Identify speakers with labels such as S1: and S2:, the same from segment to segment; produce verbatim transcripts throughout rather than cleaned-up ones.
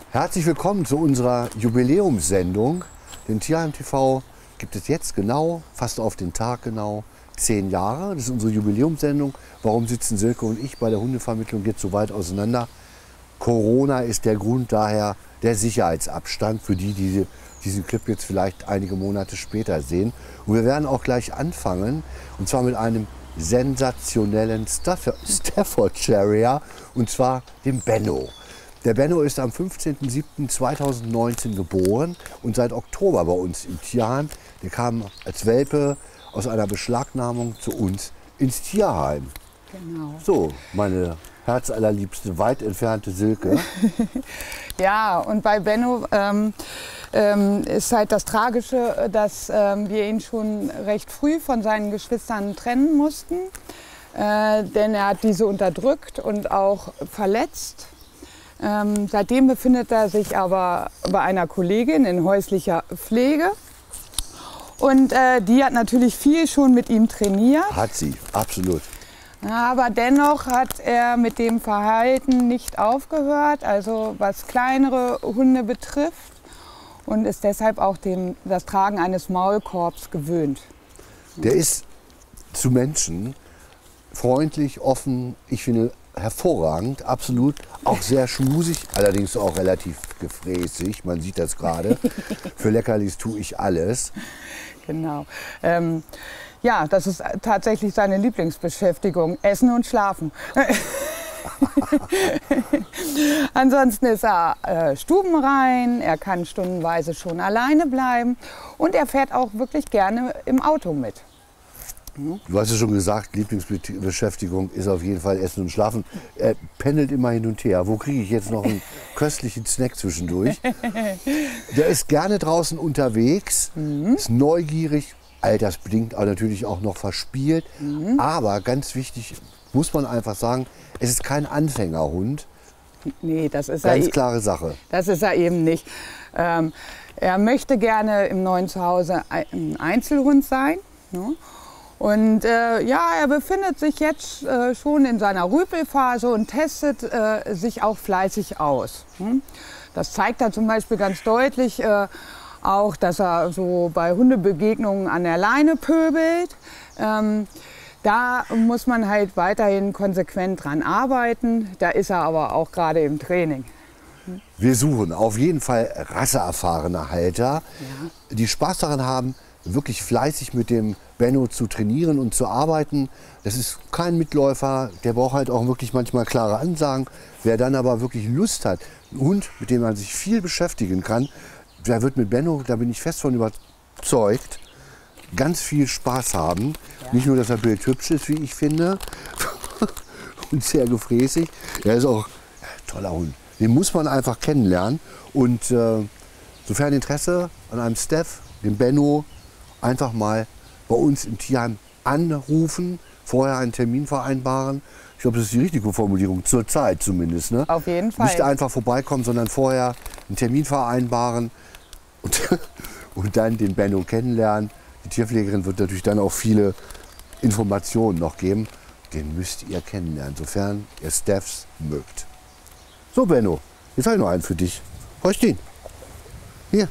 S1: Herzlich willkommen zu unserer Jubiläumssendung. Den Tierheim T V gibt es jetzt genau, fast auf den Tag genau, zehn Jahre. Das ist unsere Jubiläumssendung. Warum sitzen Silke und ich bei der Hundevermittlung jetzt so weit auseinander? Corona ist der Grund, daher der Sicherheitsabstand für die, die diesen Clip jetzt vielleicht einige Monate später sehen. Und wir werden auch gleich anfangen, und zwar mit einem sensationellen Stafford Terrier, und zwar dem Benno. Der Benno ist am fünfzehnten siebten zweitausendneunzehn geboren und seit Oktober bei uns im Tierheim. Der kam als Welpe aus einer Beschlagnahmung zu uns ins Tierheim.
S2: Genau.
S1: So, meine herzallerliebste, weit entfernte Silke.
S2: Ja, und bei Benno ähm, ähm, ist halt das Tragische, dass ähm, wir ihn schon recht früh von seinen Geschwistern trennen mussten. Äh, denn er hat diese unterdrückt und auch verletzt. Ähm, seitdem befindet er sich aber bei einer Kollegin in häuslicher Pflege. Und äh, die hat natürlich viel schon mit ihm trainiert.
S1: Hat sie, absolut.
S2: Aber dennoch hat er mit dem Verhalten nicht aufgehört, also was kleinere Hunde betrifft, und ist deshalb auch dem, das Tragen eines Maulkorbs gewöhnt.
S1: Der ist zu Menschen freundlich, offen, ich finde hervorragend, absolut, auch sehr schmusig, allerdings auch relativ gefräßig, man sieht das gerade. Für Leckerlis tue ich alles.
S2: Genau. Ähm, ja, das ist tatsächlich seine Lieblingsbeschäftigung, Essen und Schlafen. Ansonsten ist er äh, stubenrein, er kann stundenweise schon alleine bleiben und er fährt auch wirklich gerne im Auto mit.
S1: Du hast es schon gesagt, Lieblingsbeschäftigung ist auf jeden Fall Essen und Schlafen. Er pendelt immer hin und her. Wo kriege ich jetzt noch einen köstlichen Snack zwischendurch? Der ist gerne draußen unterwegs, mhm. ist neugierig, altersbedingt aber natürlich auch noch verspielt. Mhm. Aber ganz wichtig, muss man einfach sagen, es ist kein Anfängerhund.
S2: Nee, das ist
S1: Ganz
S2: er,
S1: klare Sache.
S2: Das ist er eben nicht. Ähm, er möchte gerne im neuen Zuhause ein Einzelhund sein. Ne? Und äh, ja, er befindet sich jetzt äh, schon in seiner Rüpelphase und testet äh, sich auch fleißig aus. Hm? Das zeigt er zum Beispiel ganz deutlich äh, auch, dass er so bei Hundebegegnungen an der Leine pöbelt. Ähm, da muss man halt weiterhin konsequent dran arbeiten. Da ist er aber auch gerade im Training.
S1: Wir suchen auf jeden Fall rasseerfahrene Halter,
S2: Ja.
S1: die Spaß daran haben, wirklich fleißig mit dem Benno zu trainieren und zu arbeiten. Das ist kein Mitläufer, der braucht halt auch wirklich manchmal klare Ansagen. Wer dann aber wirklich Lust hat, ein Hund, mit dem man sich viel beschäftigen kann, der wird mit Benno, da bin ich fest von überzeugt, ganz viel Spaß haben. Ja. Nicht nur, dass er bildhübsch ist, wie ich finde, und sehr gefräßig. Er ist auch ein toller Hund. Den muss man einfach kennenlernen. Und äh, sofern Interesse an einem Steph, dem Benno, einfach mal bei uns im Tierheim anrufen, vorher einen Termin vereinbaren. Ich glaube, das ist die richtige Formulierung, zur Zeit zumindest. Ne?
S2: Auf jeden Fall.
S1: Nicht einfach vorbeikommen, sondern vorher einen Termin vereinbaren und, und dann den Benno kennenlernen. Die Tierpflegerin wird natürlich dann auch viele Informationen noch geben. Den müsst ihr kennenlernen, sofern ihr Stephs mögt. So, Benno, jetzt habe ich noch einen für dich. Holstein. Hier.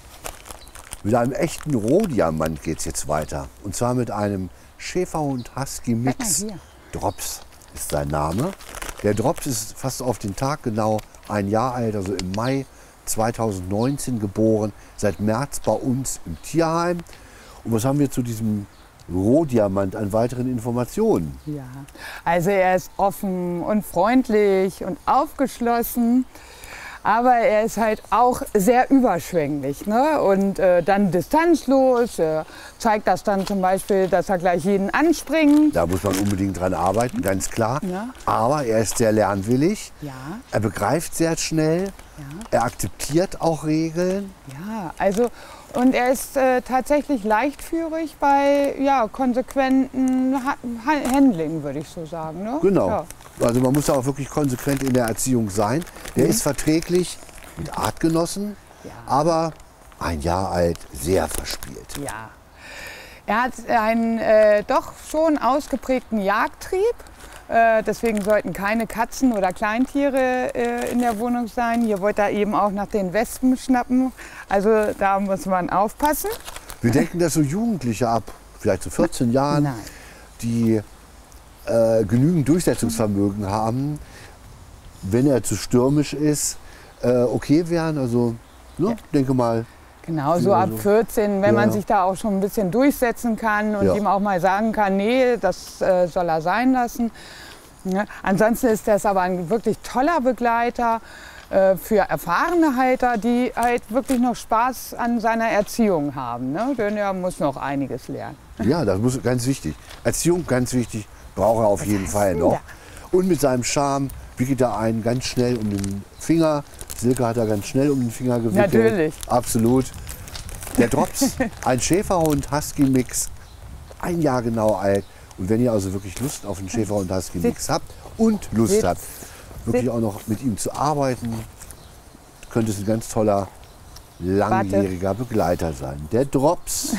S1: Mit einem echten Rohdiamant geht es jetzt weiter. Und zwar mit einem Schäferhund-Husky-Mix. Drops ist sein Name. Der Drops ist fast auf den Tag genau ein Jahr alt, also im Mai zweitausendneunzehn geboren. Seit März bei uns im Tierheim. Und was haben wir zu diesem Rohdiamant an weiteren Informationen?
S2: Ja, also er ist offen und freundlich und aufgeschlossen. Aber er ist halt auch sehr überschwänglich, ne? Und äh, dann distanzlos. Er zeigt das dann zum Beispiel, dass er gleich jeden anspringt.
S1: Da muss man unbedingt dran arbeiten, ganz klar.
S2: Ja.
S1: Aber er ist sehr lernwillig.
S2: Ja.
S1: Er begreift sehr schnell.
S2: Ja.
S1: Er akzeptiert auch Regeln.
S2: Ja, also und er ist äh, tatsächlich leichtführig bei ja, konsequenten ha Handling, würde ich so sagen. Ne?
S1: Genau.
S2: Ja.
S1: Also man muss da auch wirklich konsequent in der Erziehung sein. Der
S2: Mhm.
S1: ist verträglich mit Artgenossen,
S2: Ja.
S1: aber ein Jahr alt, sehr verspielt.
S2: Ja. Er hat einen äh, doch schon ausgeprägten Jagdtrieb. Äh, deswegen sollten keine Katzen oder Kleintiere äh, in der Wohnung sein. Hier wollte er eben auch nach den Wespen schnappen. Also da muss man aufpassen.
S1: Wir denken, dass so Jugendliche ab vielleicht so vierzehn Jahren,
S2: Nein.
S1: die äh, genügend Durchsetzungsvermögen haben, wenn er zu stürmisch ist, äh, okay wären. Also, ne,
S2: Ja.
S1: denke mal.
S2: Genau, so
S1: Ja,
S2: ab
S1: so.
S2: vierzehn, wenn
S1: Ja.
S2: man sich da auch schon ein bisschen durchsetzen kann und
S1: Ja.
S2: ihm auch mal sagen kann, nee, das äh, soll er sein lassen. Ja. Ansonsten ist das aber ein wirklich toller Begleiter äh, für erfahrene Halter, die halt wirklich noch Spaß an seiner Erziehung haben. Ne? Denn er muss noch einiges lernen.
S1: Ja, das muss ganz wichtig. Erziehung ganz wichtig, braucht er auf jeden
S2: heißt
S1: Fall
S2: denn
S1: noch.
S2: da?
S1: Und mit seinem Charme wickelt er einen ganz schnell um den Finger. Silke hat er ganz schnell um den Finger gewickelt.
S2: Natürlich.
S1: Absolut. Der Drops, ein Schäferhund-Husky-Mix, ein Jahr genau alt. Und wenn ihr also wirklich Lust auf einen Schäferhund-Husky-Mix habt und Lust
S2: Sitz.
S1: habt, wirklich
S2: Sitz.
S1: auch noch mit ihm zu arbeiten, könnte es ein ganz toller, langjähriger Begleiter sein. Der Drops.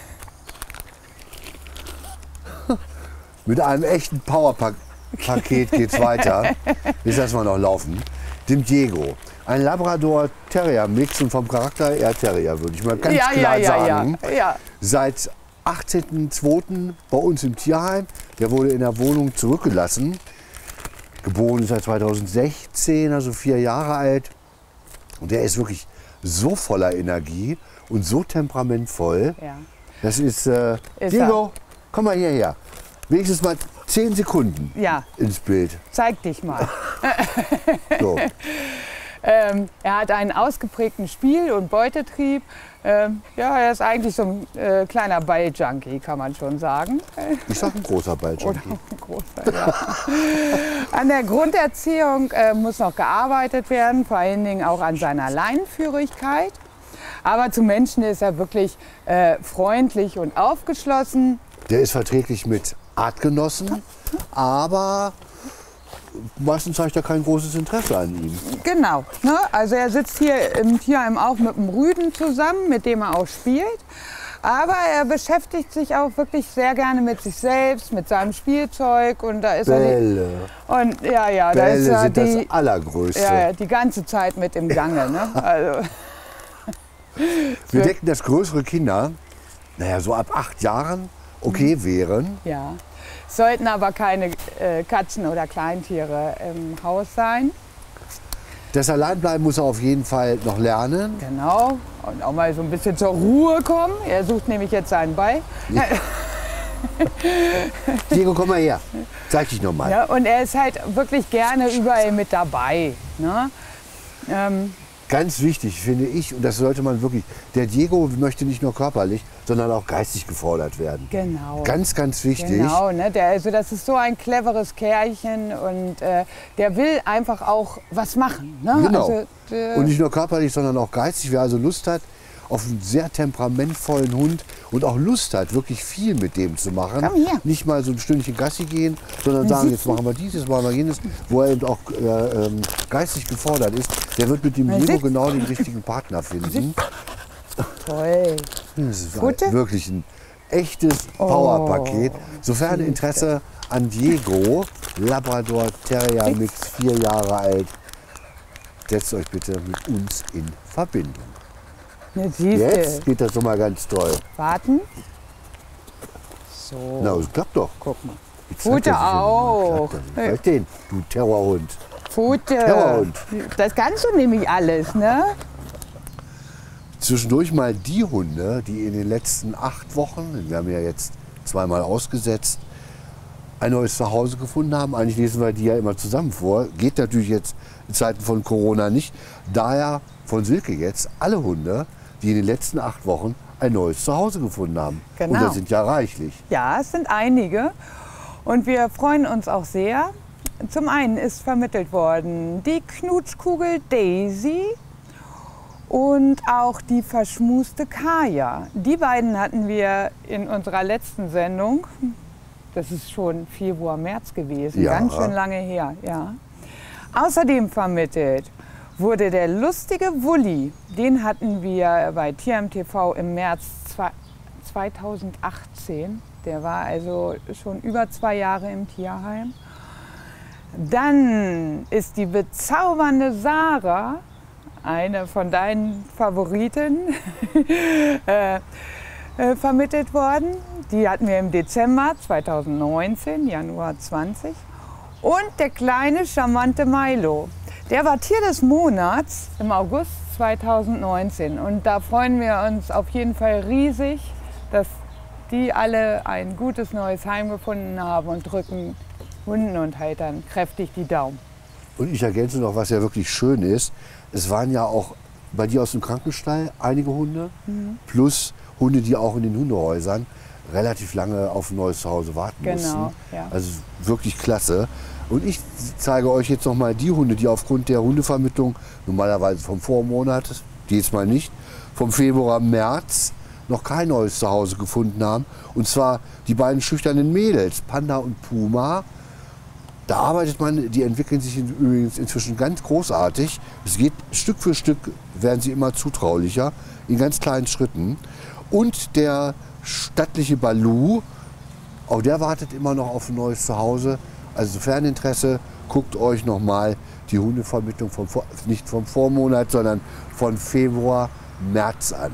S1: Mit einem echten Powerpaket geht's weiter. Jetzt lassen wir noch laufen. Dem Diego. Ein Labrador Terrier Mix und vom Charakter eher Terrier, würde ich mal ganz
S2: ja,
S1: klar
S2: ja, ja,
S1: sagen.
S2: ja, ja.
S1: Seit achtzehnten zweiten bei uns im Tierheim. Der wurde in der Wohnung zurückgelassen. Geboren ist er zweitausendsechzehn, also vier Jahre alt. Und der ist wirklich so voller Energie und so temperamentvoll.
S2: Ja.
S1: Das ist, äh,
S2: Ist
S1: Diego, komm mal hierher. Wenigstens mal zehn Sekunden
S2: Ja,
S1: ins Bild.
S2: zeig dich mal.
S1: So.
S2: Ähm, er hat einen ausgeprägten Spiel- und Beutetrieb. Ähm, ja, er ist eigentlich so ein äh, kleiner Balljunkie, kann man schon sagen.
S1: Ich sag ein großer
S2: Oder
S1: Balljunkie.
S2: ein großer, ja. An der Grunderziehung äh, muss noch gearbeitet werden, vor allen Dingen auch an seiner Leinenführigkeit. Aber zu Menschen ist er wirklich äh, freundlich und aufgeschlossen.
S1: Der ist verträglich mit Artgenossen, aber meistens zeigt er kein großes Interesse an ihm.
S2: Genau. Ne? Also er sitzt hier im Tierheim auch mit einem Rüden zusammen, mit dem er auch spielt. Aber er beschäftigt sich auch wirklich sehr gerne mit sich selbst, mit seinem Spielzeug. Und da ist
S1: Bälle.
S2: er die, und ja, ja, da ist
S1: Bälle
S2: er
S1: sind
S2: die,
S1: das Allergrößte.
S2: ja, ja, die ganze Zeit mit im Gange. Ne? Also,
S1: Wir denken, dass größere Kinder, naja, so ab acht Jahren okay wären.
S2: ja. Sollten aber keine äh, Katzen oder Kleintiere im Haus sein.
S1: Das Alleinbleiben muss er auf jeden Fall noch lernen.
S2: Genau. Und auch mal so ein bisschen zur Ruhe kommen. Er sucht nämlich jetzt seinen Ball.
S1: Diego, komm mal her. Zeig dich noch mal.
S2: Ja, und er ist halt wirklich gerne überall mit dabei. Ne? Ähm,
S1: Ganz wichtig finde ich, und das sollte man wirklich, der Diego möchte nicht nur körperlich, sondern auch geistig gefordert werden.
S2: genau.
S1: Ganz, ganz wichtig.
S2: Genau, ne? der, also das ist so ein cleveres Kerlchen und äh, der will einfach auch was machen. Ne?
S1: Genau.
S2: Also, der,
S1: Und nicht nur körperlich, sondern auch geistig. Wer also Lust hat auf einen sehr temperamentvollen Hund und auch Lust hat, wirklich viel mit dem zu machen.
S2: Komm her.
S1: Nicht mal so ein Stündchen Gassi gehen, sondern sagen, jetzt machen wir dies, jetzt machen wir jenes, wo er eben auch äh, ähm, geistig gefordert ist. Der wird mit dem
S2: Na,
S1: Diego
S2: sitz.
S1: genau den richtigen Partner finden.
S2: toll.
S1: Das ist
S2: Gute?
S1: wirklich ein echtes Powerpaket. Sofern Interesse an Diego, Labrador Terrier Mix, vier Jahre alt, setzt euch bitte mit uns in Verbindung.
S2: Jetzt siehst
S1: Jetzt
S2: du.
S1: geht das doch mal ganz toll.
S2: Warten. So,
S1: Na, das klappt doch.
S2: guck mal.
S1: Jetzt zeigt
S2: Pfote
S1: er sich ja
S2: auch.
S1: mal. Klappt das. Halt den, du Terrorhund.
S2: Pfote.
S1: Terrorhund.
S2: Das kannst du nämlich alles, ne?
S1: Zwischendurch mal die Hunde, die in den letzten acht Wochen, wir haben ja jetzt zweimal ausgesetzt, ein neues Zuhause gefunden haben. Eigentlich lesen wir die ja immer zusammen vor. Geht natürlich jetzt in Zeiten von Corona nicht. Daher von Silke jetzt alle Hunde, die in den letzten acht Wochen ein neues Zuhause gefunden haben.
S2: Genau.
S1: Und das sind ja reichlich.
S2: Ja, es sind einige. Und wir freuen uns auch sehr. Zum einen ist vermittelt worden die Knutschkugel Daisy und auch die verschmuste Kaya. Die beiden hatten wir in unserer letzten Sendung. Das ist schon Februar, März gewesen,
S1: Ja.
S2: ganz schön lange her. Ja. Außerdem vermittelt wurde der lustige Wulli. Den hatten wir bei T M T V im März zweitausendachtzehn. Der war also schon über zwei Jahre im Tierheim. Dann ist die bezaubernde Sarah, eine von deinen Favoriten, äh, äh, vermittelt worden. Die hatten wir im Dezember zweitausendneunzehn, Januar zwanzig. Und der kleine, charmante Milo. Der war Tier des Monats im August zweitausendneunzehn. Und da freuen wir uns auf jeden Fall riesig, dass die alle ein gutes neues Heim gefunden haben und drücken Hunden und Haltern kräftig die Daumen.
S1: Und ich ergänze noch, was ja wirklich schön ist. Es waren ja auch bei dir aus dem Krankenstall einige Hunde, mhm. plus Hunde, die auch in den Hundehäusern relativ lange auf ein neues Zuhause warten
S2: Genau,
S1: mussten.
S2: ja.
S1: Also wirklich klasse. Und ich zeige euch jetzt noch mal die Hunde, die aufgrund der Hundevermittlung normalerweise vom Vormonat, diesmal nicht, vom Februar, März noch kein neues Zuhause gefunden haben. Und zwar die beiden schüchternen Mädels, Panda und Puma. Da arbeitet man, die entwickeln sich übrigens inzwischen ganz großartig. Es geht Stück für Stück, werden sie immer zutraulicher, in ganz kleinen Schritten. Und der stattliche Baloo, auch der wartet immer noch auf ein neues Zuhause. Also sofern Interesse, guckt euch noch mal die Hundevermittlung vom, nicht vom Vormonat, sondern von Februar, März an.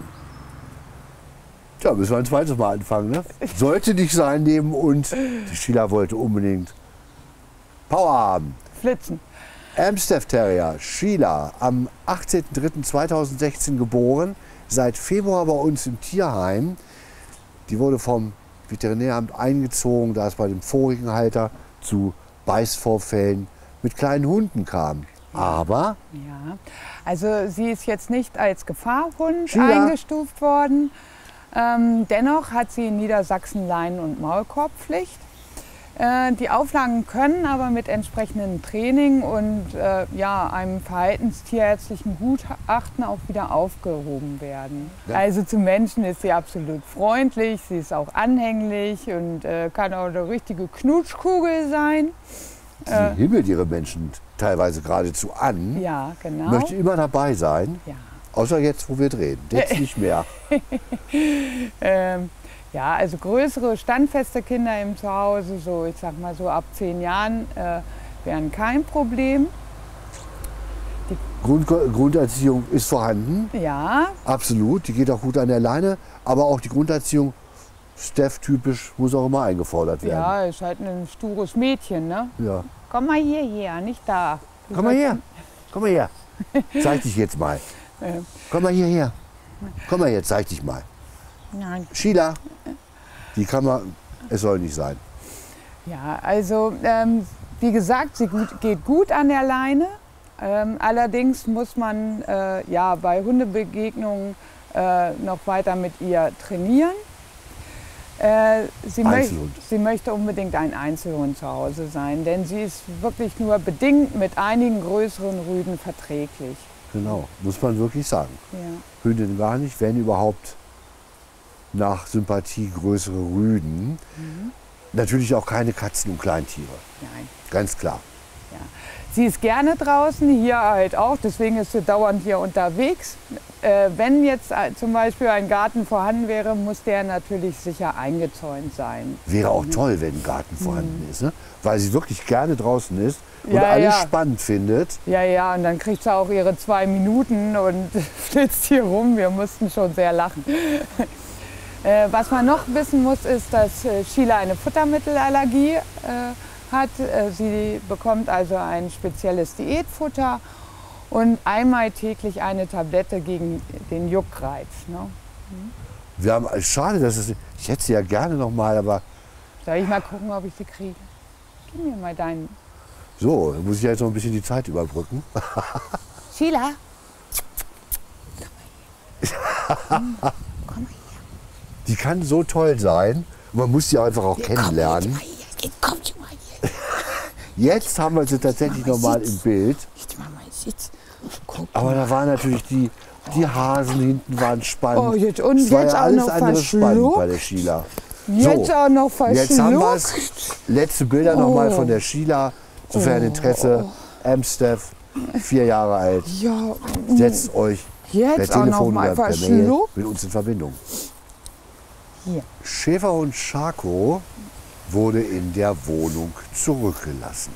S1: Tja, müssen wir ein zweites Mal anfangen, ne? Sollte nicht sein neben uns. Die Sheila wollte unbedingt Power haben.
S2: Flitzen.
S1: Amstaff Terrier, Sheila, am achtzehnten dritten zweitausendsechzehn geboren, seit Februar bei uns im Tierheim. Die wurde vom Veterinäramt eingezogen, da es bei dem vorigen Halter zu Beißvorfällen mit kleinen Hunden kam. Aber
S2: Ja, also sie ist jetzt nicht als Gefahrhund
S1: Sheila.
S2: eingestuft worden. Ähm, dennoch hat sie in Niedersachsen Leinen- und Maulkorbpflicht. Äh, die Auflagen können aber mit entsprechendem Training und äh, ja, einem verhaltenstierärztlichen Gutachten auch wieder aufgehoben werden.
S1: Ja.
S2: Also zu Menschen ist sie absolut freundlich, sie ist auch anhänglich und äh, kann auch eine richtige Knutschkugel sein.
S1: sie äh, himmelt ihre Menschen teilweise geradezu an.
S2: Ja, genau.
S1: Möchte immer dabei sein,
S2: Ja.
S1: außer jetzt, wo wir drehen. Jetzt nicht mehr.
S2: ähm, ja, also größere, standfeste Kinder im Zuhause, so ich sag mal so ab zehn Jahren, äh, wären kein Problem.
S1: Grund, Grunderziehung ist vorhanden,
S2: Ja,
S1: absolut. Die geht auch gut an der Leine. Aber auch die Grunderziehung, Steph-typisch, muss auch immer eingefordert werden.
S2: ja, ist halt ein stures Mädchen, ne?
S1: Ja.
S2: Komm mal hierher, nicht da. Du
S1: Komm mal
S2: sollst-
S1: her. Komm mal her. Zeig dich jetzt mal.
S2: Äh,
S1: Komm mal hierher. Komm mal her, zeig dich mal.
S2: nein.
S1: Sheila, die kann man, es soll nicht sein.
S2: Ja, also ähm, wie gesagt, sie gut, geht gut an der Leine. Ähm, allerdings muss man äh, ja, bei Hundebegegnungen äh, noch weiter mit ihr trainieren. Äh, sie, möcht,
S1: Einzelhund.
S2: sie möchte unbedingt ein Einzelhund zu Hause sein, denn sie ist wirklich nur bedingt mit einigen größeren Rüden verträglich.
S1: Genau, muss man wirklich sagen.
S2: Ja.
S1: Hündinnen gar nicht, wenn überhaupt nach Sympathie größere Rüden.
S2: Mhm.
S1: Natürlich auch keine Katzen und Kleintiere,
S2: Nein.
S1: ganz klar.
S2: Ja. Sie ist gerne draußen, hier halt auch, deswegen ist sie dauernd hier unterwegs. Äh, wenn jetzt äh, zum Beispiel ein Garten vorhanden wäre, muss der natürlich sicher eingezäunt sein.
S1: Wäre auch toll, wenn ein Garten vorhanden ist, ne? Weil sie wirklich gerne draußen ist und
S2: Ja,
S1: alles
S2: ja.
S1: spannend findet.
S2: Ja, ja, und dann kriegt sie auch ihre zwei Minuten und flitzt hier rum. Wir mussten schon sehr lachen. äh, was man noch wissen muss, ist, dass äh, Sheila eine Futtermittelallergie äh, hat. Äh, sie bekommt also ein spezielles Diätfutter und einmal täglich eine Tablette gegen den Juckreiz. Ne?
S1: Wir haben, schade, dass es, ich hätte sie ja gerne noch mal, aber
S2: Soll ich mal gucken, ob ich sie kriege? Gib mir mal deinen.
S1: so, da muss ich ja jetzt noch ein bisschen die Zeit überbrücken.
S2: Sheila? Komm mal hier.
S1: Die kann so toll sein. Man muss sie einfach auch kennenlernen.
S2: Komm schon mal hier.
S1: Jetzt haben wir sie tatsächlich noch mal im Bild.
S2: Jetzt mach mal Sitz. Guck
S1: Aber da waren natürlich die, die Hasen hinten waren spannend.
S2: Oh, jetzt- und
S1: es war
S2: jetzt
S1: ja
S2: auch
S1: alles
S2: noch
S1: andere spannend
S2: verschluckt.
S1: bei der Sheila.
S2: Jetzt
S1: So,
S2: auch noch verschluckt.
S1: Jetzt haben wir es. Letzte Bilder noch mal von der Sheila. Sofern Interesse. Amstaff, vier Jahre alt.
S2: Ja,
S1: Setzt euch per
S2: jetzt auch noch
S1: Telefon
S2: mal
S1: oder per Mail
S2: verschluckt.
S1: mit uns in Verbindung.
S2: Hier.
S1: Schäferhund Schako wurde in der Wohnung zurückgelassen.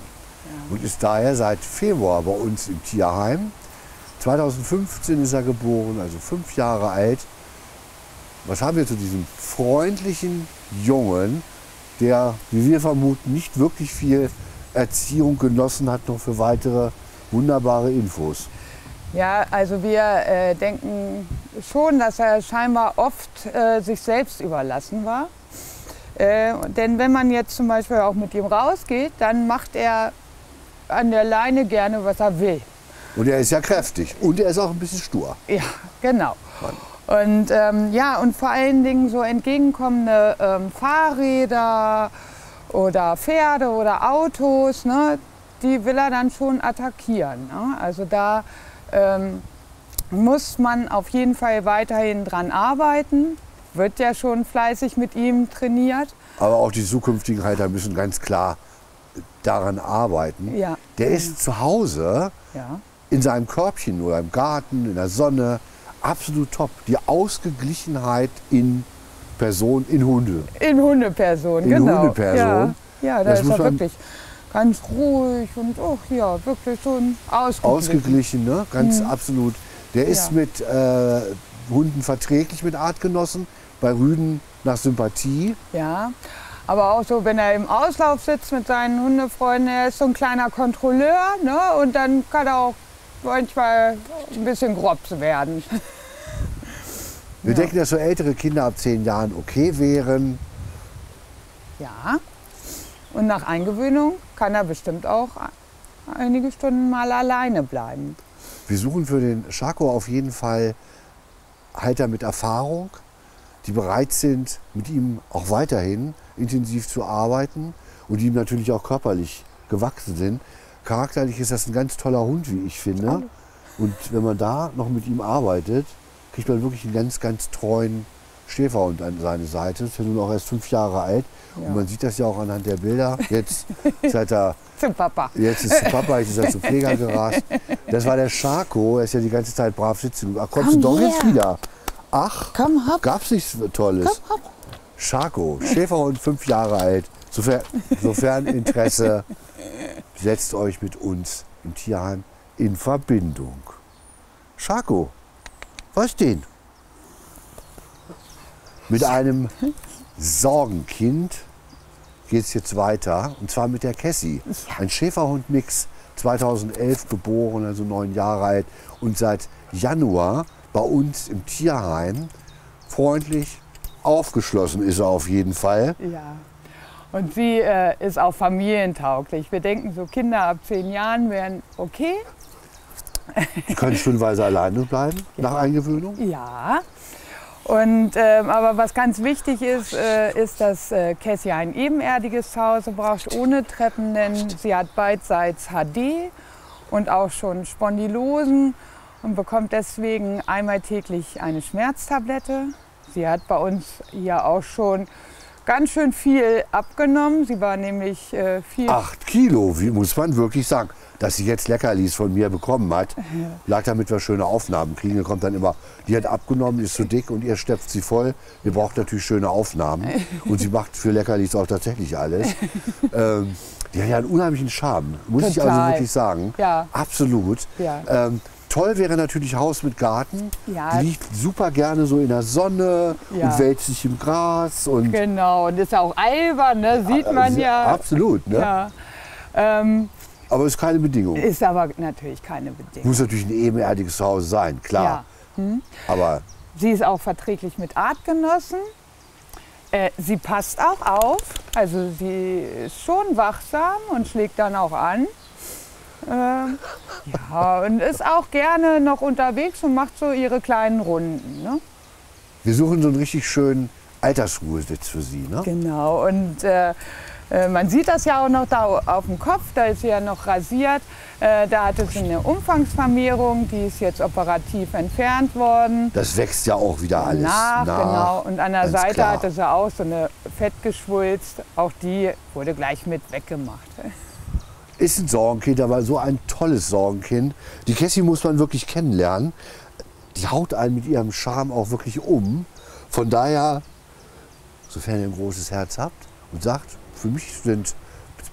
S1: und ist daher seit Februar bei uns im Tierheim. zweitausendfünfzehn ist er geboren, also fünf Jahre alt. Was haben wir zu diesem freundlichen Jungen, der, wie wir vermuten, nicht wirklich viel Erziehung genossen hat, noch für weitere wunderbare Infos?
S2: Ja, also wir äh, denken schon, dass er scheinbar oft äh, sich selbst überlassen war. Äh, denn wenn man jetzt zum Beispiel auch mit ihm rausgeht, dann macht er an der Leine gerne, was er will.
S1: Und er ist ja kräftig und er ist auch ein bisschen stur.
S2: Ja, genau. Und ähm, ja, und vor allen Dingen so entgegenkommende ähm, Fahrräder oder Pferde oder Autos, ne, die will er dann schon attackieren. Ne? Also da ähm, muss man auf jeden Fall weiterhin dran arbeiten. Wird ja schon fleißig mit ihm trainiert.
S1: Aber auch die zukünftigen Reiter müssen ganz klar daran arbeiten.
S2: Ja.
S1: Der ist zu Hause
S2: Ja.
S1: in seinem Körbchen oder im Garten, in der Sonne, absolut top. Die Ausgeglichenheit in Person, in Hunde.
S2: In Hundeperson,
S1: In
S2: genau.
S1: Hundeperson.
S2: Ja, ja, da
S1: Das
S2: ist
S1: muss
S2: er
S1: man-
S2: wirklich ganz ruhig und oh, ja, wirklich so ein ausgeglichen.
S1: Ausgeglichen, ne? Ganz absolut. Der ist
S2: Ja.
S1: mit äh, Hunden verträglich, mit Artgenossen, bei Rüden nach Sympathie.
S2: Ja, aber auch so, wenn er im Auslauf sitzt mit seinen Hundefreunden, er ist so ein kleiner Kontrolleur, ne? Und dann kann er auch manchmal ein bisschen grob werden.
S1: Wir
S2: Ja.
S1: denken, dass so ältere Kinder ab zehn Jahren okay wären.
S2: Ja, und nach Eingewöhnung kann er bestimmt auch einige Stunden mal alleine bleiben.
S1: Wir suchen für den Schako auf jeden Fall Halter mit Erfahrung, die bereit sind, mit ihm auch weiterhin intensiv zu arbeiten und die ihm natürlich auch körperlich gewachsen sind. Charakterlich ist das ein ganz toller Hund, wie ich finde. Und wenn man da noch mit ihm arbeitet, kriegt man wirklich einen ganz, ganz treuen Schäferhund an seine Seite. Ist ja nun auch erst fünf Jahre alt.
S2: Ja.
S1: Und man sieht das ja auch anhand der Bilder. Jetzt, seit er,
S2: Zum Papa.
S1: jetzt ist zu Papa, jetzt ist er zu Pfleger gerast. Das war der Schako. Er ist ja die ganze Zeit brav sitzen. Ach, kommst
S2: Komm
S1: du doch
S2: her.
S1: jetzt wieder? Ach,
S2: Komm, hopp.
S1: gab's nichts Tolles?
S2: Komm, hopp.
S1: Schako, Schäferhund, fünf Jahre alt. Sofern, sofern Interesse, setzt euch mit uns im Tierheim in Verbindung. Schako, was denn? Mit einem Sorgenkind geht es jetzt weiter, und zwar mit der Cassie. Ein Schäferhund-Mix, zweitausendelf geboren, also neun Jahre alt und seit Januar bei uns im Tierheim. Freundlich, aufgeschlossen ist er auf jeden Fall.
S2: Ja. Und sie äh, ist auch familientauglich. Wir denken, so Kinder ab zehn Jahren wären okay.
S1: Die können stundenweise alleine bleiben nach Eingewöhnung.
S2: Ja. Und, ähm, aber was ganz wichtig ist, äh, ist, dass äh, Cassie ein ebenerdiges Zuhause braucht, ohne Treppen, denn sie hat beidseits H D und auch schon Spondylosen und bekommt deswegen einmal täglich eine Schmerztablette. Sie hat bei uns hier auch schon ganz schön viel abgenommen. Sie war nämlich äh, viel...
S1: Acht Kilo, wie muss man wirklich sagen. Dass sie jetzt Leckerlis von mir bekommen hat, lag damit wir schöne Aufnahmen kriegen. Da kommt dann immer, die hat abgenommen, ist zu dick und ihr stepft sie voll. Ihr braucht natürlich schöne Aufnahmen. Und sie macht für Leckerlis auch tatsächlich alles. ähm, die hat ja einen unheimlichen Charme, muss ich also
S2: Total.
S1: wirklich sagen.
S2: Ja.
S1: Absolut.
S2: Ja.
S1: Ähm, toll wäre natürlich Haus mit Garten.
S2: Ja.
S1: Die liegt super gerne so in der Sonne
S2: Ja.
S1: und wälzt sich im Gras. Und
S2: Genau, und ist auch albern, ne? Sieht man
S1: äh,
S2: ja.
S1: Absolut. Ne?
S2: Ja. Ähm,
S1: Aber ist keine Bedingung.
S2: ist aber natürlich keine Bedingung.
S1: Muss natürlich ein ebenerdiges Zuhause sein, klar.
S2: Ja.
S1: Aber
S2: Sie ist auch verträglich mit Artgenossen. Äh, sie passt auch auf, also sie ist schon wachsam und schlägt dann auch an. Ähm, ja, und ist auch gerne noch unterwegs und macht so ihre kleinen Runden. Ne?
S1: wir suchen so einen richtig schönen Altersruhesitz für Sie. Ne?
S2: Genau, und äh, äh, man sieht das ja auch noch da auf dem Kopf, da ist sie ja noch rasiert. Äh, da hatte sie eine Umfangsvermehrung, die ist jetzt operativ entfernt worden.
S1: Das wächst ja auch wieder alles
S2: Nach,
S1: nach.
S2: genau. Und an der
S1: ganz
S2: Seite
S1: klar.
S2: hatte sie auch so eine Fettgeschwulst. Auch die wurde gleich mit weggemacht.
S1: Ist ein Sorgenkind, aber so ein tolles Sorgenkind. Die Cassie muss man wirklich kennenlernen. Die haut einen mit ihrem Charme auch wirklich um. Von daher, sofern ihr ein großes Herz habt und sagt, für mich sind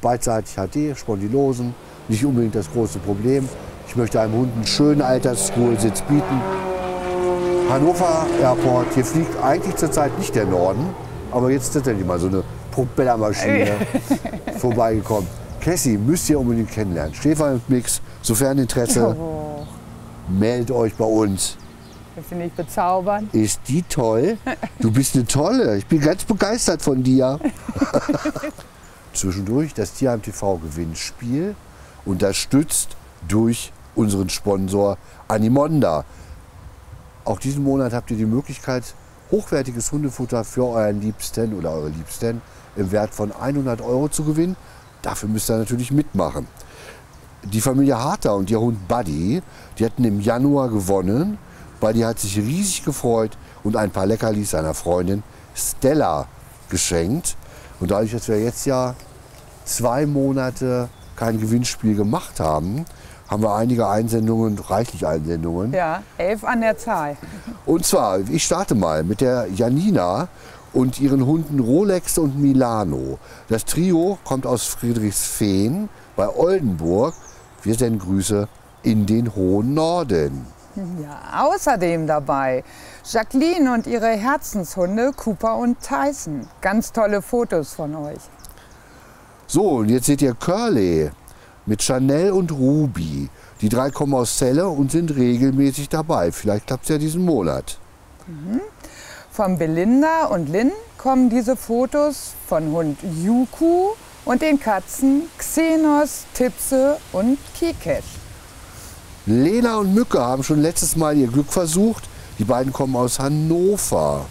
S1: beidseitig H D, Spondylosen, nicht unbedingt das große Problem. Ich möchte einem Hund einen schönen Altersruhesitz bieten. Hannover Airport, hier fliegt eigentlich zurzeit nicht der Norden, aber jetzt ist tatsächlich mal so eine Propellermaschine vorbeigekommen. Cassie müsst ihr unbedingt kennenlernen. Schäfermix, sofern Interesse,
S2: Oh,
S1: meldet euch bei uns.
S2: das finde ich bezaubernd.
S1: Ist die toll? Du bist eine tolle. Ich bin ganz begeistert von dir. Zwischendurch das Tierheim T V Gewinnspiel, unterstützt durch unseren Sponsor Animonda. Auch diesen Monat habt ihr die Möglichkeit, hochwertiges Hundefutter für euren Liebsten oder eure Liebsten im Wert von hundert Euro zu gewinnen. Dafür müsst ihr natürlich mitmachen. Die Familie Harter und ihr Hund Buddy, die hatten im Januar gewonnen. Buddy hat sich riesig gefreut und ein paar Leckerlis seiner Freundin Stella geschenkt. Und dadurch, dass wir jetzt ja zwei Monate kein Gewinnspiel gemacht haben, haben wir einige Einsendungen, reichlich Einsendungen.
S2: Ja, elf an der Zahl.
S1: Und zwar, ich starte mal mit der Janina und ihren Hunden Rolex und Milano. Das Trio kommt aus Friedrichsfehn bei Oldenburg. Wir senden Grüße in den hohen Norden.
S2: Ja, außerdem dabei Jacqueline und ihre Herzenshunde Cooper und Tyson. Ganz tolle Fotos von euch.
S1: So, und jetzt seht ihr Curly mit Chanel und Ruby. Die drei kommen aus Celle und sind regelmäßig dabei. Vielleicht klappt es ja diesen Monat.
S2: Mhm. Von Belinda und Lynn kommen diese Fotos von Hund Yuku und den Katzen Xenos, Tipse und Kikesh.
S1: Lena und Mücke haben schon letztes Mal ihr Glück versucht. Die beiden kommen aus Hannover.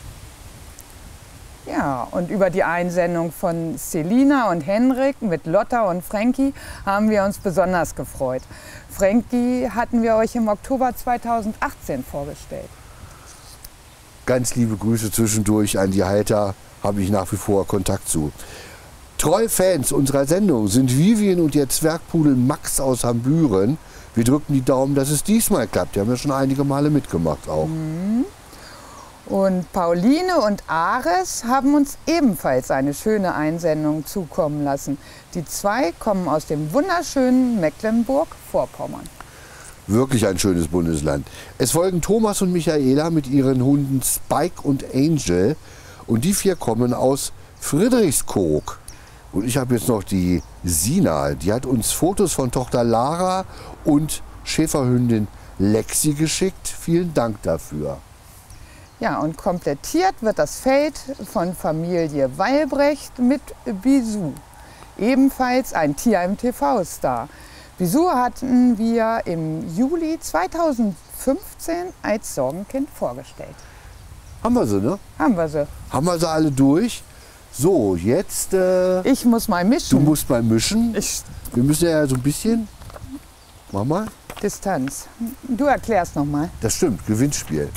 S2: Ja, und über die Einsendung von Selina und Henrik mit Lotta und Frankie haben wir uns besonders gefreut. Frankie hatten wir euch im Oktober zweitausendachtzehn vorgestellt.
S1: Ganz liebe Grüße zwischendurch an die Halter, habe ich nach wie vor Kontakt zu. Treue Fans unserer Sendung sind Vivian und ihr Zwergpudel Max aus Hambüren. Wir drücken die Daumen, dass es diesmal klappt. Die haben ja schon einige Male mitgemacht auch.
S2: Mhm. Und Pauline und Ares haben uns ebenfalls eine schöne Einsendung zukommen lassen. Die zwei kommen aus dem wunderschönen Mecklenburg-Vorpommern.
S1: Wirklich ein schönes Bundesland. Es folgen Thomas und Michaela mit ihren Hunden Spike und Angel. Und die vier kommen aus Friedrichskoog. Und ich habe jetzt noch die Sina. Die hat uns Fotos von Tochter Lara und Schäferhündin Lexi geschickt. Vielen Dank dafür.
S2: Ja, und komplettiert wird das Feld von Familie Weilbrecht mit Bisou. Ebenfalls ein Tierheim T V-Star. Bisou hatten wir im Juli zweitausendfünfzehn als Sorgenkind vorgestellt.
S1: Haben wir sie, ne?
S2: Haben wir sie.
S1: Haben wir sie alle durch? So, jetzt... Äh,
S2: ich muss mal mischen.
S1: Du musst mal mischen.
S2: Ich
S1: wir müssen ja so ein bisschen... Mach mal.
S2: Distanz. Du erklärst noch mal.
S1: Das stimmt, Gewinnspiel.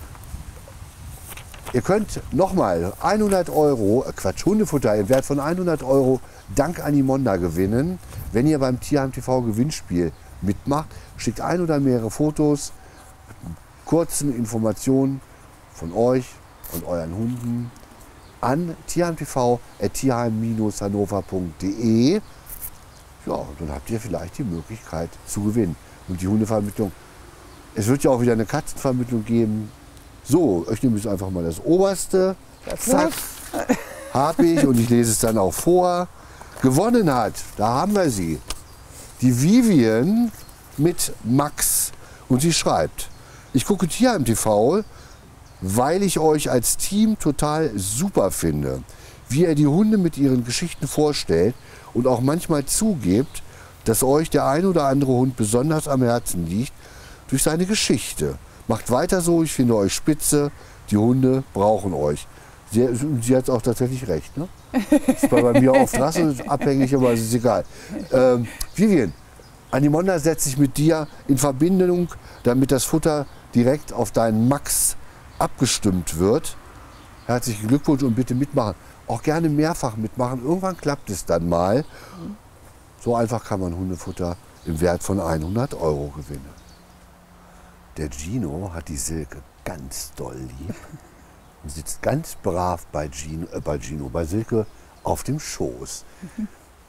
S1: Ihr könnt nochmal hundert Euro, äh Quatsch, Hundefutter im Wert von hundert Euro dank Animonda gewinnen, wenn ihr beim Tierheim T V Gewinnspiel mitmacht. Schickt ein oder mehrere Fotos, kurzen Informationen von euch und euren Hunden an tierheimtv at tierheim Bindestrich hannover punkt de. Ja, und dann habt ihr vielleicht die Möglichkeit zu gewinnen. Und die Hundevermittlung, es wird ja auch wieder eine Katzenvermittlung geben. So, ich nehme jetzt einfach mal das Oberste.
S2: Das
S1: Zack, habe ich und ich lese es dann auch vor. Gewonnen hat, da haben wir sie, die Vivian mit Max. Und sie schreibt, ich gucke Tierheim T V, weil ich euch als Team total super finde. Wie ihr die Hunde mit ihren Geschichten vorstellt und auch manchmal zugebt, dass euch der ein oder andere Hund besonders am Herzen liegt durch seine Geschichte. Macht weiter so, ich finde euch spitze, die Hunde brauchen euch. Sie, sie hat auch tatsächlich recht. Ne? Ist bei, bei mir oft rasseabhängig, aber es ist egal. Ähm, Vivian, Animonda setzt sich mit dir in Verbindung, damit das Futter direkt auf deinen Max abgestimmt wird. Herzlichen Glückwunsch und bitte mitmachen. Auch gerne mehrfach mitmachen. Irgendwann klappt es dann mal. So einfach kann man Hundefutter im Wert von hundert Euro gewinnen. Der Gino hat die Silke ganz doll lieb und sitzt ganz brav bei Gino, äh, bei Gino, bei Silke auf dem Schoß.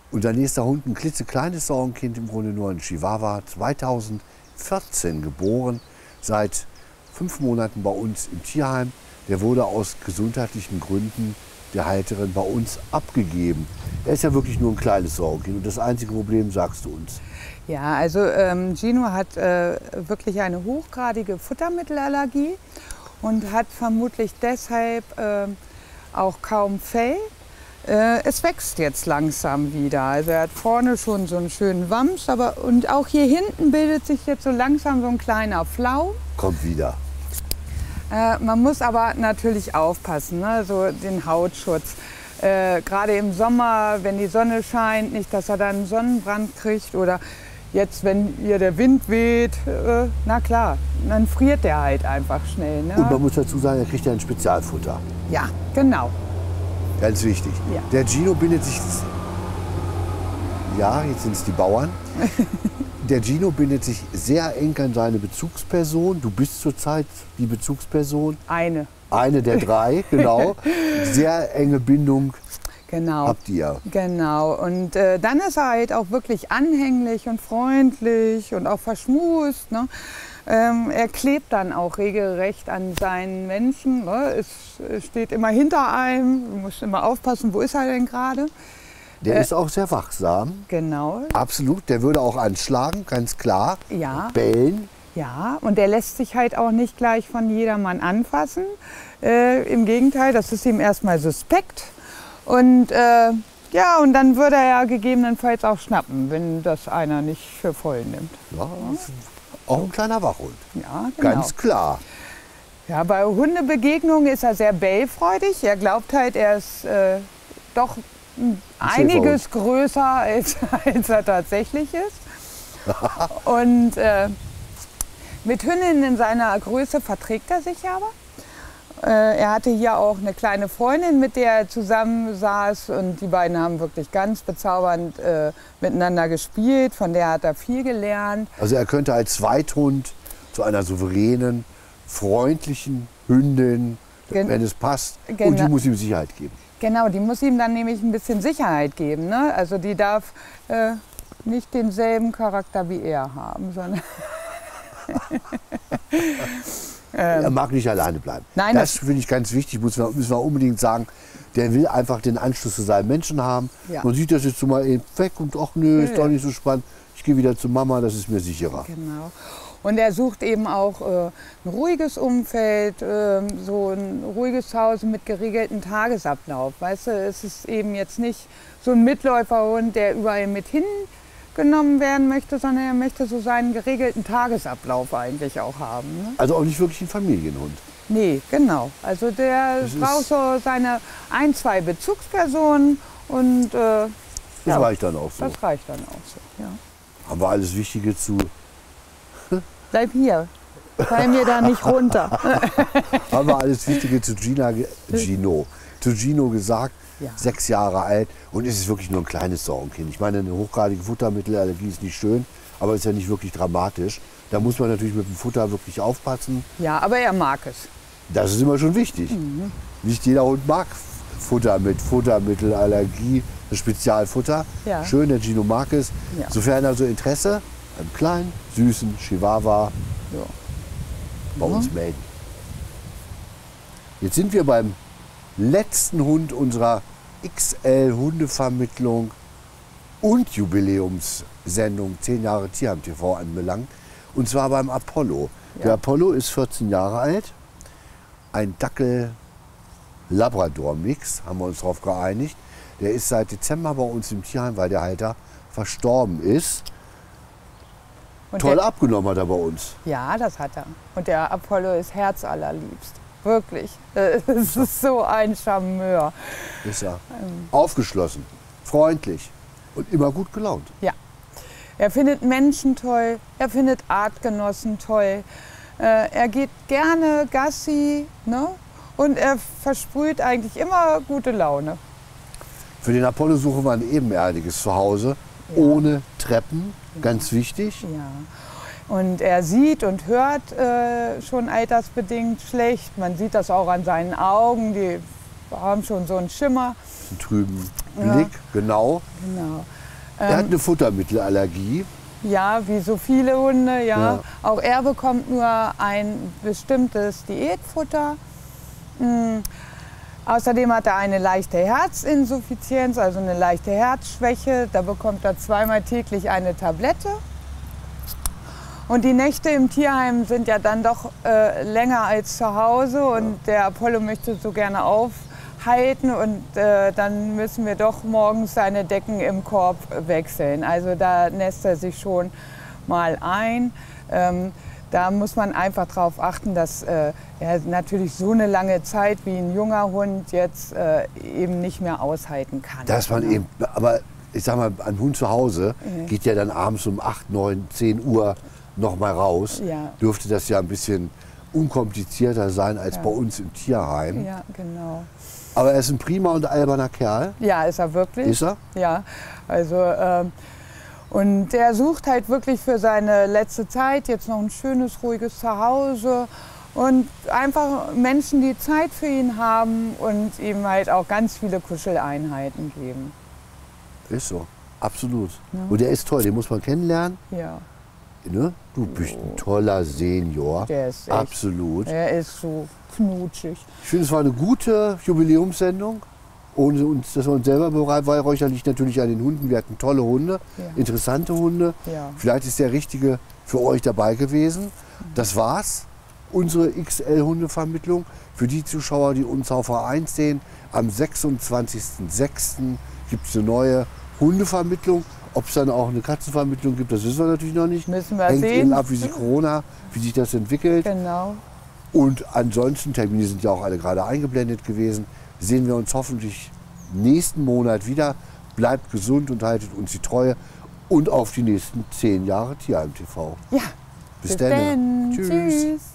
S1: Unser nächster Hund, ein klitzekleines Sorgenkind, im Grunde nur ein Chihuahua, zweitausendvierzehn geboren, seit fünf Monaten bei uns im Tierheim. Der wurde aus gesundheitlichen Gründen der Halterin bei uns abgegeben. Er ist ja wirklich nur ein kleines Sorgenkind und das einzige Problem, sagst du uns.
S2: Ja, also ähm, Gino hat äh, wirklich eine hochgradige Futtermittelallergie und hat vermutlich deshalb äh, auch kaum Fell. Äh, es wächst jetzt langsam wieder. Also er hat vorne schon so einen schönen Wams, aber und auch hier hinten bildet sich jetzt so langsam so ein kleiner Flaum.
S1: Kommt wieder.
S2: Äh, man muss aber natürlich aufpassen, ne? So den Hautschutz. Äh, Gerade im Sommer, wenn die Sonne scheint, nicht, dass er dann einen Sonnenbrand kriegt oder jetzt, wenn hier der Wind weht, äh, na klar, dann friert der halt einfach schnell. Ne?
S1: Und man muss dazu sagen, er kriegt ja ein Spezialfutter.
S2: Ja, genau.
S1: Ganz wichtig.
S2: Ja.
S1: Der Gino bindet sich, ja, jetzt sind es die Bauern. Der Gino bindet sich sehr eng an seine Bezugsperson. Du bist zurzeit die Bezugsperson.
S2: Eine.
S1: Eine der drei, genau. Sehr enge Bindung
S2: Genau.
S1: habt ihr.
S2: Genau. Und äh, dann ist er halt auch wirklich anhänglich und freundlich und auch verschmust. Ne? Ähm, er klebt dann auch regelrecht an seinen Menschen. Ne? Es, es steht immer hinter einem. Du musst immer aufpassen, wo ist er denn gerade?
S1: Der
S2: Äh,
S1: ist auch sehr wachsam.
S2: Genau.
S1: Absolut. Der würde auch anschlagen, ganz klar.
S2: Ja.
S1: Bellen.
S2: Ja, und der lässt sich halt auch nicht gleich von jedermann anfassen. Äh, Im Gegenteil, das ist ihm erstmal suspekt. Und äh, ja, und dann würde er ja gegebenenfalls auch schnappen, wenn das einer nicht für voll nimmt.
S1: Ja, auch ein kleiner Wachhund.
S2: Ja, genau.
S1: Ganz klar.
S2: Ja, bei Hundebegegnungen ist er sehr bellfreudig. Er glaubt halt, er ist äh, doch m, einiges größer, als, als er tatsächlich ist. Und äh, mit Hündinnen in seiner Größe verträgt er sich aber. Äh, er hatte hier auch eine kleine Freundin, mit der er zusammen saß. Und die beiden haben wirklich ganz bezaubernd äh, miteinander gespielt. Von der hat er viel gelernt.
S1: Also er könnte als Zweithund zu einer souveränen, freundlichen Hündin,
S2: Gen-
S1: wenn es passt. Und
S2: Genau.
S1: die muss ihm Sicherheit geben.
S2: Genau, die muss ihm dann nämlich ein bisschen Sicherheit geben. Ne? Also die darf äh, nicht denselben Charakter wie er haben, sondern
S1: Er mag nicht alleine bleiben.
S2: Nein,
S1: das
S2: das-
S1: finde ich ganz wichtig, muss man, müssen wir unbedingt sagen. Der will einfach den Anschluss zu seinen Menschen haben.
S2: Ja.
S1: Man sieht das jetzt so mal eben weg und ach nö, ist
S2: Ja,
S1: doch
S2: ja.
S1: nicht so spannend. Ich gehe wieder zu Mama, das ist mir sicherer.
S2: Genau. Und er sucht eben auch äh, ein ruhiges Umfeld, äh, so ein ruhiges Zuhause mit geregeltem Tagesablauf. Weißt du, es ist eben jetzt nicht so ein Mitläuferhund, der überall mit hingenommen werden möchte, sondern er möchte so seinen geregelten Tagesablauf eigentlich auch haben. Ne?
S1: Also auch nicht wirklich ein Familienhund.
S2: Nee, genau. Also der
S1: Das
S2: braucht
S1: ist-
S2: so seine ein, zwei Bezugspersonen und äh,
S1: Das
S2: ja,
S1: reicht dann auch so.
S2: das reicht dann auch so. Ja.
S1: Haben wir alles Wichtige zu.
S2: Bleib hier, fall mir da nicht runter.
S1: Haben wir alles Wichtige zu Gina, ge- Gino, zu Gino gesagt.
S2: Ja.
S1: Sechs Jahre alt und es ist wirklich nur ein kleines Sorgenkind. Ich meine, eine hochgradige Futtermittelallergie ist nicht schön, aber ist ja nicht wirklich dramatisch. Da muss man natürlich mit dem Futter wirklich aufpassen.
S2: Ja, aber er mag es.
S1: Das ist immer schon wichtig.
S2: Mhm.
S1: Nicht jeder Hund mag Futter mit Futtermittelallergie, das Spezialfutter.
S2: Ja.
S1: Schön, der Gino mag es.
S2: Ja.
S1: Sofern also Interesse an kleinen, süßen Chihuahua
S2: Ja.
S1: bei uns melden. Jetzt sind wir beim letzten Hund unserer X L-Hundevermittlung und Jubiläumssendung zehn Jahre Tierheim T V anbelangt. Und zwar beim Apollo. Der
S2: Ja.
S1: Apollo ist vierzehn Jahre alt. Ein Dackel-Labrador-Mix, haben wir uns darauf geeinigt. Der ist seit Dezember bei uns im Tierheim, weil der Halter verstorben ist.
S2: Und
S1: Toll
S2: der,
S1: abgenommen hat er bei uns.
S2: Ja, das hat er. Und der Apollo ist herzallerliebst. Wirklich. Äh, Es ist so ein Charmeur.
S1: Ist er
S2: Ähm.
S1: aufgeschlossen, freundlich und immer gut gelaunt.
S2: Ja. Er findet Menschen toll, er findet Artgenossen toll. Äh, er geht gerne Gassi, ne? Und er versprüht eigentlich immer gute Laune.
S1: Für den Apollo suchen wir ein ebenerdiges Zuhause,
S2: Ja.
S1: ohne Treppen, ganz wichtig.
S2: Ja. Und er sieht und hört äh, schon altersbedingt schlecht. Man sieht das auch an seinen Augen, die haben schon so einen Schimmer.
S1: Einen trüben
S2: Ja.
S1: Blick, genau.
S2: Genau.
S1: Er hat eine Futtermittelallergie.
S2: Ja, wie so viele Hunde, ja.
S1: Ja.
S2: Auch er bekommt nur ein bestimmtes Diätfutter. Mhm. Außerdem hat er eine leichte Herzinsuffizienz, also eine leichte Herzschwäche. Da bekommt er zweimal täglich eine Tablette. Und die Nächte im Tierheim sind ja dann doch äh, länger als zu Hause. Und der Apollo möchte so gerne aufhalten. Und äh, dann müssen wir doch morgens seine Decken im Korb wechseln. Also da nässt er sich schon mal ein. Ähm, Da muss man einfach darauf achten, dass äh, er natürlich so eine lange Zeit wie ein junger Hund jetzt äh, eben nicht mehr aushalten kann.
S1: Dass man eben, aber ich sag mal, ein Hund zu Hause
S2: Mhm.
S1: geht ja dann abends um acht, neun, zehn Uhr noch mal raus.
S2: Ja.
S1: Dürfte das ja ein bisschen unkomplizierter sein als
S2: Ja.
S1: bei uns im Tierheim.
S2: Ja, genau.
S1: Aber er ist ein prima und alberner Kerl.
S2: Ja, ist er wirklich.
S1: Ist er?
S2: Ja, also ähm, und er sucht halt wirklich für seine letzte Zeit jetzt noch ein schönes, ruhiges Zuhause und einfach Menschen, die Zeit für ihn haben und ihm halt auch ganz viele Kuscheleinheiten geben.
S1: Ist so. Absolut. Und der ist toll, den muss man kennenlernen.
S2: Ja,
S1: Ne? Du bist ein toller Senior.
S2: der ist echt,
S1: Absolut.
S2: er ist so knutschig.
S1: Ich finde, es war eine gute Jubiläumssendung. Ohne uns, dass wir uns selber beweihräuchern, liegt natürlich an den Hunden. Wir hatten tolle Hunde,
S2: Ja.
S1: interessante Hunde.
S2: Ja.
S1: Vielleicht ist der Richtige für euch dabei gewesen. Das war's. Unsere X L-Hundevermittlung. Für die Zuschauer, die uns auf A eins sehen, am sechsundzwanzigsten sechsten gibt es eine neue Hundevermittlung. Ob es dann auch eine Katzenvermittlung gibt, das wissen wir natürlich noch nicht.
S2: Müssen wir
S1: Hängt
S2: sehen.
S1: eben ab, wie sich Corona, wie sich das entwickelt.
S2: Genau.
S1: Und ansonsten, Termine sind ja auch alle gerade eingeblendet gewesen, sehen wir uns hoffentlich nächsten Monat wieder. Bleibt gesund und haltet uns die Treue. Und auf die nächsten zehn Jahre Tierheim T V.
S2: Ja.
S1: Bis dann.
S2: dann.
S1: Tschüss.
S2: Tschüss.